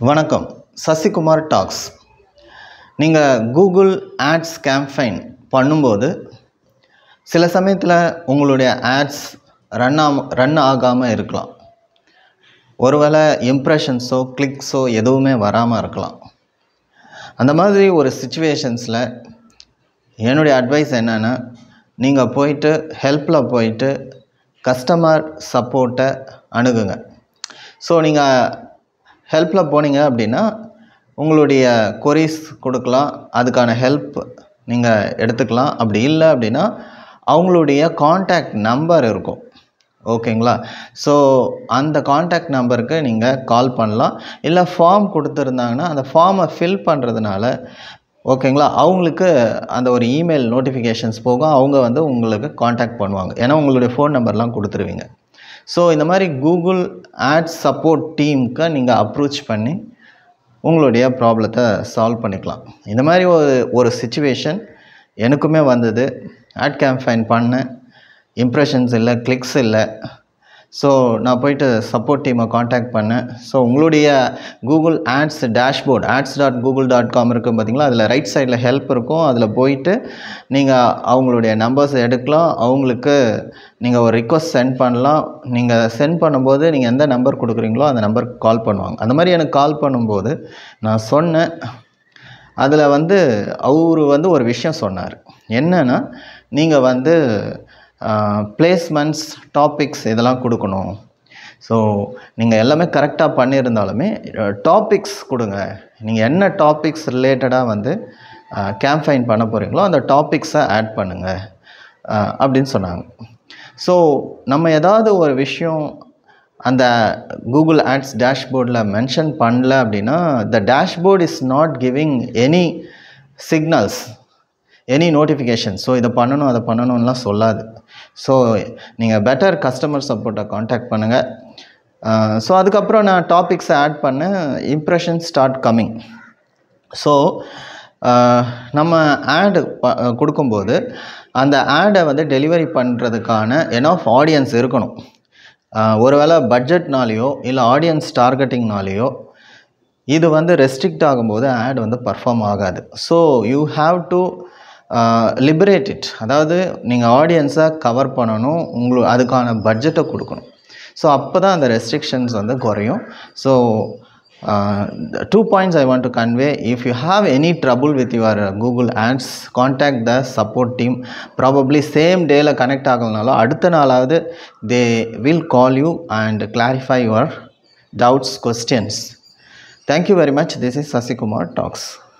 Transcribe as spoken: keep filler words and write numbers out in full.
வணக்கம். Sasikumar Talks. நீங்கள் Google ads campaign பண்ணும்போது சில சமயத்தில் உங்களுடைய ஆட்ஸ் ரன் ஆக ரன் ஆகாமல் இருக்கலாம். ஒருவேளை இம்ப்ரெஷன்ஸோ கிளிக்ஸோ எதுவுமே வராமல் இருக்கலாம். அந்த மாதிரி ஒரு சிச்சுவேஷன்ஸில் என்னுடைய அட்வைஸ் என்னென்னா, நீங்கள் போயிட்டு ஹெல்ப்பில் போயிட்டு கஸ்டமர் சப்போர்ட்டை அணுகுங்க. ஸோ நீங்கள் ஹெல்ப்பில் போனீங்க அப்படின்னா உங்களுடைய கொரீஸ் கொடுக்கலாம், அதுக்கான ஹெல்ப் நீங்கள் எடுத்துக்கலாம். அப்படி இல்லை அப்படின்னா அவங்களுடைய காண்டாக்ட் நம்பர் இருக்கும், ஓகேங்களா? ஸோ அந்த காண்டாக்ட் நம்பருக்கு நீங்கள் கால் பண்ணலாம். இல்லை ஃபார்ம் கொடுத்துருந்தாங்கன்னா அந்த ஃபார்மை ஃபில் பண்ணுறதுனால ஓகேங்களா, அவங்களுக்கு அந்த ஒரு இமெயில் நோட்டிஃபிகேஷன்ஸ் போகும். அவங்க வந்து உங்களுக்கு காண்டாக்ட் பண்ணுவாங்க, ஏன்னா உங்களுடைய ஃபோன் நம்பர்லாம் கொடுத்துருவீங்க. ஸோ இந்த மாதிரி கூகுள் ஆட்ஸ் சப்போர்ட் டீமுக்கு நீங்கள் அப்ரோச் பண்ணி உங்களுடைய ப்ராப்ளத்தை சால்வ் பண்ணிக்கலாம். இந்த மாதிரி ஒரு ஒரு சிச்சுவேஷன் எனக்குமே வந்தது. ஆட் கேம்பெயின் பண்ணேன், இம்ப்ரெஷன்ஸ் இல்லை, கிளிக்ஸ் இல்லை. ஸோ நான் போயிட்டு சப்போர்ட் டீமை காண்டாக்ட் பண்ணேன். ஸோ உங்களுடைய Google ads dashboard ads dot Google dot com இருக்கும் பார்த்தீங்களா, அதில் ரைட் சைடில் ஹெல்ப் இருக்கும். அதில் போயிட்டு நீங்கள் அவங்களுடைய நம்பர்ஸ் எடுக்கலாம். அவங்களுக்கு நீங்கள் ஒரு ரிக்வஸ்ட் சென்ட் பண்ணலாம். நீங்கள் சென்ட் பண்ணும்போது நீங்கள் எந்த நம்பர் கொடுக்குறீங்களோ அந்த நம்பருக்கு கால் பண்ணுவாங்க. அந்த மாதிரி எனக்கு கால் பண்ணும்போது நான் சொன்னேன். அதில் வந்து அவர் வந்து ஒரு விஷயம் சொன்னார். என்னென்னா, நீங்கள் வந்து பிளேஸ்மெண்ட்ஸ் டாபிக்ஸ் இதெல்லாம் கொடுக்கணும். ஸோ நீங்கள் எல்லாமே கரெக்டாக பண்ணியிருந்தாலுமே டாபிக்ஸ் கொடுங்க. நீங்கள் என்ன டாபிக்ஸ் ரிலேட்டடாக வந்து கேம்பெயின் பண்ண போகிறீங்களோ அந்த டாபிக்ஸை ஆட் பண்ணுங்கள் அப்படின்னு சொன்னாங்க. ஸோ நம்ம ஏதாவது ஒரு விஷயம் அந்த கூகுள் ஆட்ஸ் டேஷ்போர்டில் மென்ஷன் பண்ணல அப்படின்னா the dashboard is not giving any signals, any notification. So இதை பண்ணணும் அதை பண்ணணும்லாம் சொல்லாது. ஸோ நீங்கள் பெட்டர் கஸ்டமர் சப்போர்ட்டை காண்டாக்ட் பண்ணுங்கள். ஸோ அதுக்கப்புறம் நான் டாபிக்ஸை ஆட் பண்ணேன். Impression start coming. ஸோ நம்ம ஆடு ப கொடுக்கும்போது அந்த ஆடை வந்து டெலிவரி பண்ணுறதுக்கான எனஃப் ஆடியன்ஸ் இருக்கணும். ஒருவேளை பட்ஜெட்னாலேயோ இல்லை ஆடியன்ஸ் டார்கெட்டிங்னாலேயோ இது வந்து ரெஸ்ட்ரிக்ட் ஆகும்போது ஆட் வந்து பர்ஃபார்ம் ஆகாது. So you have to liberate it. அதாவது நீங்கள் ஆடியன்ஸை கவர் பண்ணணும், உங்களுக்கு அதுக்கான பட்ஜெட்டை கொடுக்கணும். ஸோ அப்போ தான் அந்த ரெஸ்ட்ரிக்ஷன்ஸ் வந்து குறையும். So two points I want to convey. If you have any trouble with your Google ads, contact the support team. Probably same டேயில் கனெக்ட் ஆகலனாலும் அடுத்த நாளாவது they will call you and clarify your doubts, questions. Thank you very much. This is Sasikumar Talks.